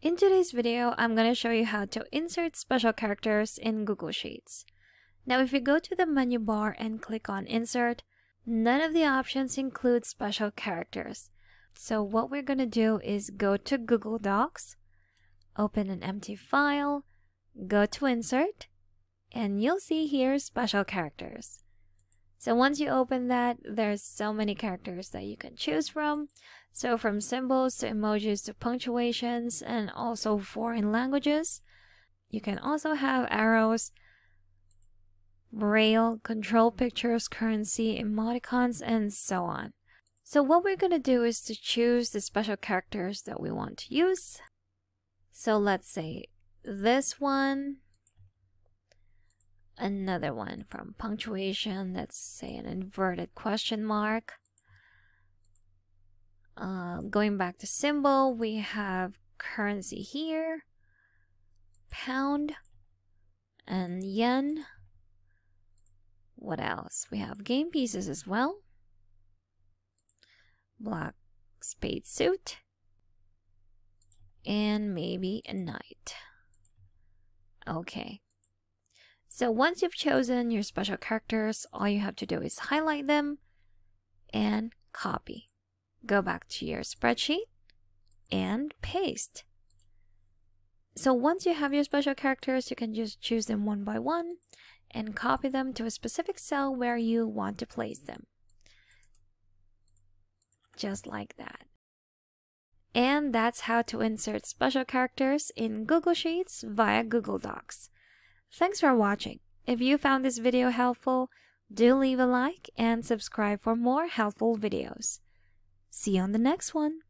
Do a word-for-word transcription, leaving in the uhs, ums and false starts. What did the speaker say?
In today's video, I'm going to show you how to insert special characters in Google Sheets. Now, if you go to the menu bar and click on Insert, none of the options include special characters. So what we're going to do is go to Google Docs, open an empty file, go to Insert, and you'll see here special characters. So once you open that, there's so many characters that you can choose from. So from symbols to emojis to punctuations and also foreign languages. You can also have arrows, braille, control pictures, currency, emoticons, and so on. So what we're going to do is to choose the special characters that we want to use. So let's say this one, another one from punctuation, let's say an inverted question mark. Uh, going back to symbol, we have currency here, pound, and yen. What else? We have game pieces as well. Black spade suit. And maybe a knight. Okay. So once you've chosen your special characters, all you have to do is highlight them and copy. Go back to your spreadsheet and paste. So once you have your special characters, you can just choose them one by one and copy them to a specific cell where you want to place them. Just like that. And that's how to insert special characters in Google Sheets via Google Docs. Thanks for watching. If you found this video helpful, do leave a like and subscribe for more helpful videos. See you on the next one.